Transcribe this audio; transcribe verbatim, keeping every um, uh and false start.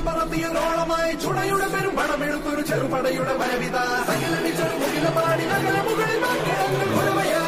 പറത്തിയൊരോളമായി ചുടയുടെ പെരും പണമെടുത്തൊരു ചെറുപടയുടെ വരവിത സകലടിച്ചൊരു മുകില പാടി നഗര മുകളിൽ